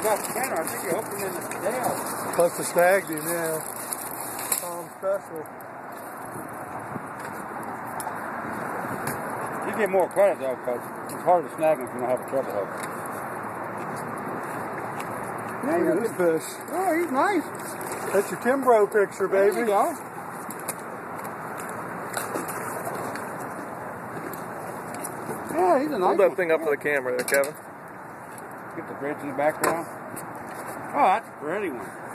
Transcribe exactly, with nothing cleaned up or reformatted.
got the camera. I think you hooked him in the tail. Must have snagged him, yeah. Tom special. You get more credit though, because it's hard to snag him if you don't have a treble hook. Yeah, look at this fish. Oh, he's nice. That's your Timbro picture, baby. There you go. Yeah, he's a nice Hold that one. thing up to the camera there, Kevin. Get the bridge in the background. Oh, that's a pretty one.